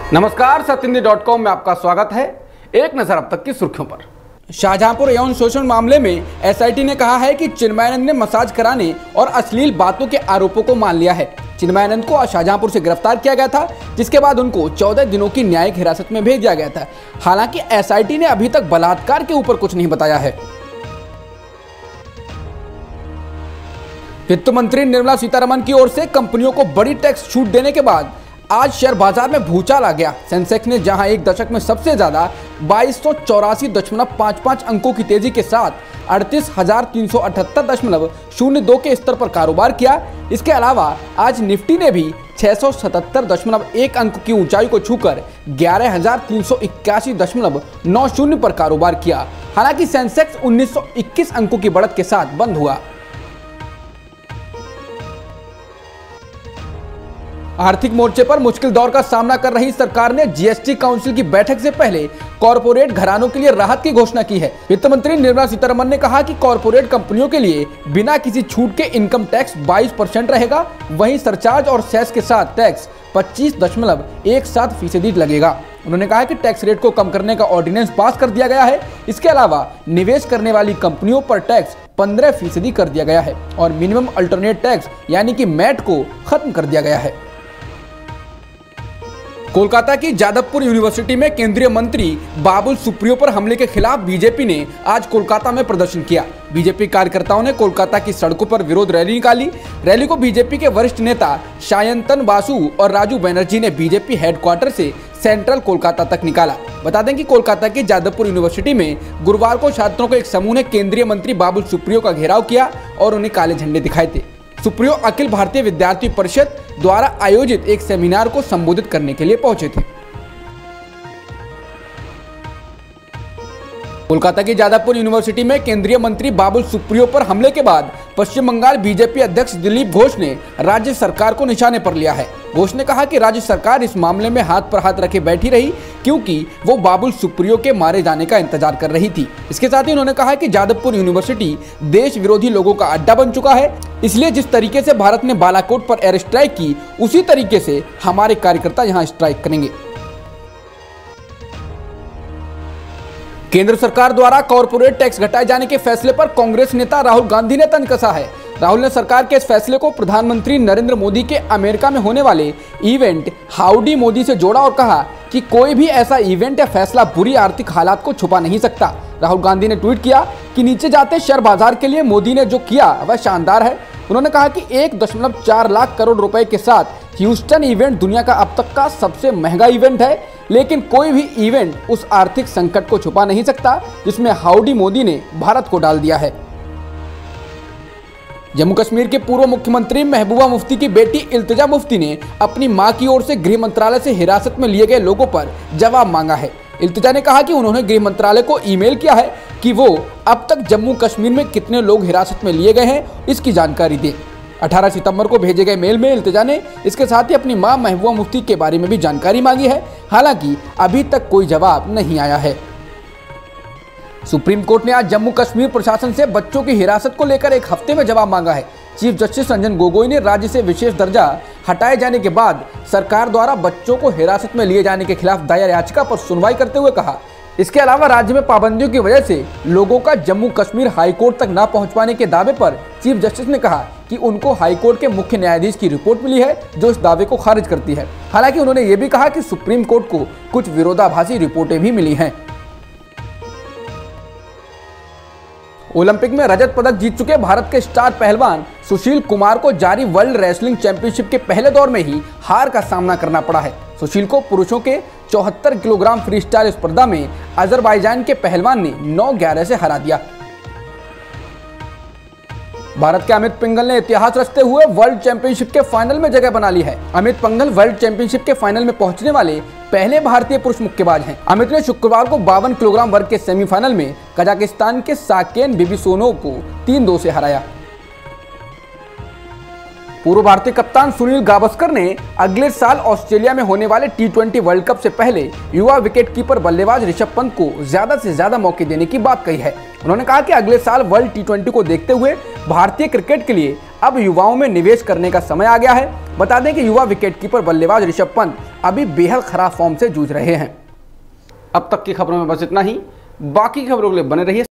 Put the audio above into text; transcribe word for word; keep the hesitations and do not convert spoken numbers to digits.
नमस्कार, Satyahindi dot com में आपका स्वागत है। एक नजर अब तक की सुर्खियों पर। शाहजहांपुर यौन शोषण मामले में एसआईटी ने कहा है कि चिन्मयानंद ने मसाज कराने और अश्लील बातों के आरोपों को मान लिया है। चिन्मयानंद को शाहजहांपुर से गिरफ्तार किया गया था, जिसके बाद उनको चौदह दिनों की न्यायिक हिरासत में भेज दिया गया था। हालांकि एसआईटी ने अभी तक बलात्कार के ऊपर कुछ नहीं बताया है। वित्त मंत्री निर्मला सीतारमण की ओर से कंपनियों को बड़ी टैक्स छूट देने के बाद आज शेयर बाजार में भूचाल आ गया। सेंसेक्स ने जहां एक दशक में सबसे ज्यादा बाईस सौ चौरासी दशमलव पाँच पाँच अंकों की तेजी के साथ अड़तीस हजार तीन सौ अठहत्तर दशमलव शून्य दो के स्तर पर कारोबार किया। इसके अलावा आज निफ्टी ने भी छह सौ सतहत्तर दशमलव एक अंक की ऊंचाई को छूकर ग्यारह हजार तीन सौ इक्यासी दशमलव नौ शून्य पर कारोबार किया। हालांकि सेंसेक्स उन्नीस सौ इक्कीस अंकों की बढ़त के साथ बंद हुआ। आर्थिक मोर्चे पर मुश्किल दौर का सामना कर रही सरकार ने जीएसटी काउंसिल की बैठक से पहले कॉरपोरेट घरानों के लिए राहत की घोषणा की है। वित्त मंत्री निर्मला सीतारमण ने कहा कि कॉरपोरेट कंपनियों के लिए बिना किसी छूट के इनकम टैक्स बाईस परसेंट रहेगा, वहीं सरचार्ज और सेस के साथ टैक्स पच्चीस दशमलव एक सात फीसदी लगेगा। उन्होंने कहा कि टैक्स रेट को कम करने का ऑर्डिनेंस पास कर दिया गया है। इसके अलावा निवेश करने वाली कंपनियों पर टैक्स पंद्रह फीसदी कर दिया गया है और मिनिमम अल्टरनेट टैक्स यानी कि मैट को खत्म कर दिया गया है। कोलकाता की जादवपुर यूनिवर्सिटी में केंद्रीय मंत्री बाबुल सुप्रियो पर हमले के खिलाफ बीजेपी ने आज कोलकाता में प्रदर्शन किया। बीजेपी कार्यकर्ताओं ने कोलकाता की सड़कों पर विरोध रैली निकाली। रैली को बीजेपी के वरिष्ठ नेता सायंतन बासु और राजू बनर्जी ने बीजेपी हेडक्वार्टर से सेंट्रल कोलकाता तक निकाला। बता दें कि कोलकाता की जादवपुर यूनिवर्सिटी में गुरुवार को छात्रों को एक समूह ने केंद्रीय मंत्री बाबुल सुप्रियो का घेराव किया और उन्हें काले झंडे दिखाए थे। सुप्रियो अखिल भारतीय विद्यार्थी परिषद द्वारा आयोजित एक सेमिनार को संबोधित करने के लिए पहुंचे थे। कोलकाता की जादवपुर यूनिवर्सिटी में केंद्रीय मंत्री बाबुल सुप्रियो पर हमले के बाद पश्चिम बंगाल बीजेपी अध्यक्ष दिलीप घोष ने राज्य सरकार को निशाने पर लिया है। घोष ने कहा कि राज्य सरकार इस मामले में हाथ पर हाथ रखे बैठी रही क्योंकि वो बाबुल सुप्रियो के मारे जाने का इंतजार कर रही थी। इसके साथ ही उन्होंने कहा कि जादवपुर यूनिवर्सिटी देश विरोधी लोगों का अड्डा बन चुका है, इसलिए जिस तरीके से भारत ने बालाकोट पर एयर स्ट्राइक की उसी तरीके से हमारे कार्यकर्ता यहां स्ट्राइक करेंगे। केंद्र सरकार द्वारा कॉर्पोरेट टैक्स घटाए जाने के फैसले पर कांग्रेस नेता राहुल गांधी ने तंज कसा है। राहुल ने सरकार के इस फैसले को प्रधानमंत्री नरेंद्र मोदी के अमेरिका में होने वाले इवेंट हाउडी मोदी से जोड़ा और कहा कि कोई भी ऐसा इवेंट या फैसला बुरी आर्थिक हालात को छुपा नहीं सकता। राहुल गांधी ने ट्वीट किया कि नीचे जाते शेयर बाजार के लिए मोदी ने जो किया वह शानदार है। उन्होंने कहा कि एक दशमलव चार लाख करोड़ रुपए के साथ ह्यूस्टन इवेंट दुनिया का अब तक का सबसे महंगा इवेंट है, लेकिन कोई भी इवेंट उस आर्थिक संकट को छुपा नहीं सकता जिसमें हाउडी मोदी ने भारत को डाल दिया है। जम्मू कश्मीर के पूर्व मुख्यमंत्री महबूबा मुफ्ती की बेटी इल्तिजा मुफ्ती ने अपनी मां की ओर से गृह मंत्रालय से हिरासत में लिए गए लोगों पर जवाब मांगा है। इल्तिजा ने कहा कि उन्होंने गृह मंत्रालय को ईमेल किया है कि वो अब तक जम्मू कश्मीर में कितने लोग हिरासत में लिए गए हैं इसकी जानकारी दें। अठारह सितंबर को भेजे गए मेल में इल्तिजा ने इसके साथ ही अपनी मां महबूबा मुफ्ती के बारे में भी जानकारी मांगी है। हालांकि अभी तक कोई जवाब नहीं आया है। सुप्रीम कोर्ट ने आज जम्मू कश्मीर प्रशासन से बच्चों की हिरासत को लेकर एक हफ्ते में जवाब मांगा है। चीफ जस्टिस रंजन गोगोई ने राज्य से विशेष दर्जा हटाए जाने के बाद सरकार द्वारा बच्चों को हिरासत में लिए जाने के खिलाफ दायर याचिका पर सुनवाई करते हुए कहा, इसके अलावा राज्य में पाबंदियों की वजह से लोगों का जम्मू कश्मीर हाईकोर्ट तक न पहुंच पाने के दावे पर चीफ जस्टिस ने कहा कि उनको हाईकोर्ट के मुख्य न्यायाधीश की रिपोर्ट मिली है जो इस दावे को खारिज करती है। हालांकि उन्होंने ये भी कहा कि सुप्रीम कोर्ट को कुछ विरोधाभासी रिपोर्टें भी मिली हैं। ओलंपिक में रजत पदक जीत चुके भारत के स्टार पहलवान सुशील कुमार को जारी वर्ल्ड रेसलिंग चैंपियनशिप के पहले दौर में ही हार का सामना करना पड़ा है। सुशील को पुरुषों के चौहत्तर किलोग्राम फ्रीस्टाइल स्पर्धा में अजरबैजान के पहलवान ने नौ ग्यारह से हरा दिया। भारत के अमित पिंगल ने इतिहास रचते हुए वर्ल्ड चैंपियनशिप के फाइनल में जगह बना ली है। अमित पिंगल वर्ल्ड चैंपियनशिप के फाइनल में पहुंचने वाले पहले भारतीय पुरुष मुक्केबाज हैं। अमित ने शुक्रवार को बावन किलोग्राम वर्ग के सेमीफाइनल में कजाकिस्तान के साकेन बिबिसोनोव को तीन दो से हराया। पूर्व भारतीय कप्तान सुनील गावस्कर ने अगले साल ऑस्ट्रेलिया में होने वाले टी ट्वेंटी वर्ल्ड कप से पहले युवा विकेटकीपर बल्लेबाज ऋषभ पंत को ज्यादा से ज्यादा मौके देने की बात कही है। उन्होंने कहा कि अगले साल वर्ल्ड टी ट्वेंटी को देखते हुए भारतीय क्रिकेट के लिए अब युवाओं में निवेश करने का समय आ गया है। बता दें कि युवा विकेटकीपर बल्लेबाज ऋषभ पंत अभी बेहद खराब फॉर्म से जूझ रहे हैं। अब तक की खबरों में बस इतना ही। बाकी खबरों के लिए बने रहिए